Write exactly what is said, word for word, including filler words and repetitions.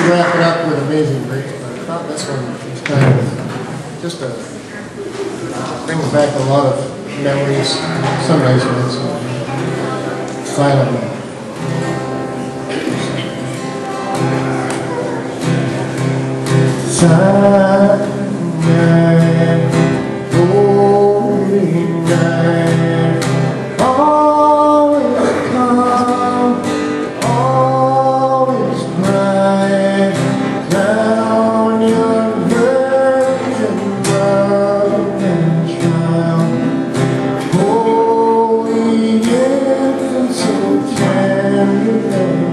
wrap it up with Amazing Grace, but I thought this one was kind of just a brings back a lot of memories, some nice ones. Finally. Silent night, holy night, always calm, always bright, down your virgin love and child, holy infant so tender.